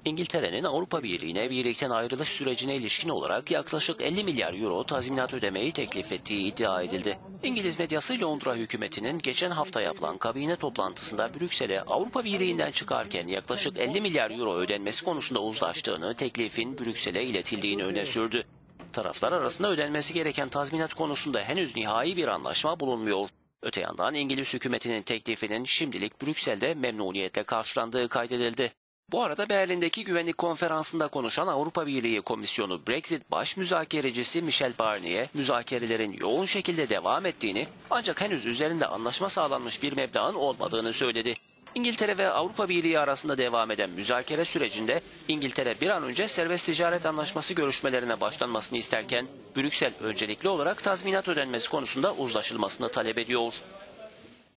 İngiltere'nin Avrupa Birliği'ne birlikten ayrılış sürecine ilişkin olarak yaklaşık 50 milyar euro tazminat ödemeyi teklif ettiği iddia edildi. İngiliz medyası Londra hükümetinin geçen hafta yapılan kabine toplantısında Brüksel'e Avrupa Birliği'nden çıkarken yaklaşık 50 milyar euro ödenmesi konusunda uzlaştığını, teklifin Brüksel'e iletildiğini öne sürdü. Taraflar arasında ödenmesi gereken tazminat konusunda henüz nihai bir anlaşma bulunmuyor. Öte yandan İngiliz hükümetinin teklifinin şimdilik Brüksel'de memnuniyetle karşılandığı kaydedildi. Bu arada Berlin'deki güvenlik konferansında konuşan Avrupa Birliği Komisyonu Brexit baş müzakerecisi Michel Barnier, müzakerelerin yoğun şekilde devam ettiğini ancak henüz üzerinde anlaşma sağlanmış bir meblağın olmadığını söyledi. İngiltere ve Avrupa Birliği arasında devam eden müzakere sürecinde İngiltere bir an önce serbest ticaret anlaşması görüşmelerine başlanmasını isterken Brüksel öncelikli olarak tazminat ödenmesi konusunda uzlaşılmasını talep ediyor.